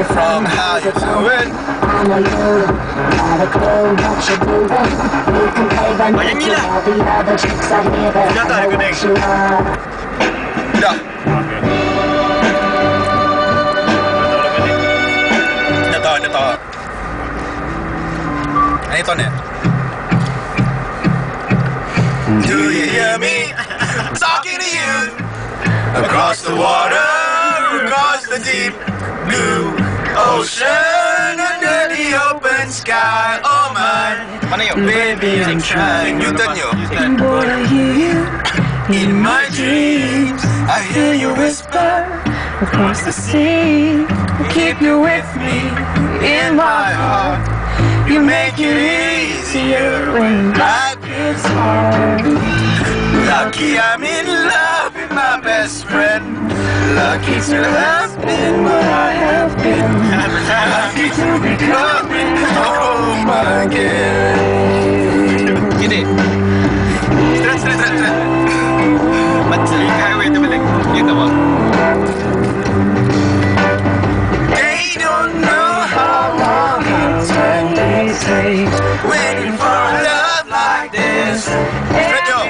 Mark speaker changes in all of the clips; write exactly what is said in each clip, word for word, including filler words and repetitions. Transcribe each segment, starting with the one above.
Speaker 1: from how you do it.
Speaker 2: I know you got a clue what you're doing. You can play by me to all the other chicks out here that know what you are.
Speaker 1: Udah. Udah tau, udah tau. Ini tonnya. Do you hear me talking to you? Across the water, across the deep blue ocean, under the open sky. Oh my, baby, I'm trying. You done yo.
Speaker 2: Boy, I hear you
Speaker 1: In my dreams, I hear you whisper
Speaker 2: across the sea.
Speaker 1: keep you with me in my heart. You make it easier when life is hard. Lucky I'm in love with my best friend. Lucky to have been where I have been. Lucky to be coming home again. Gini. Straight, straight, straight, straight. Macam highway tu balik. Gitu bang. They don't know how long it's when they take waiting for a love like this. Straight yo.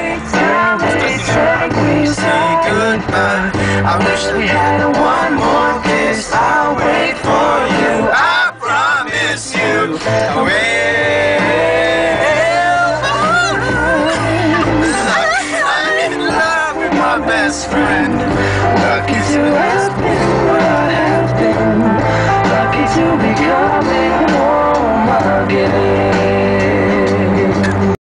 Speaker 1: We say goodbye. I wish we had one more kiss. I'll wait for you. I promise you. I'll wait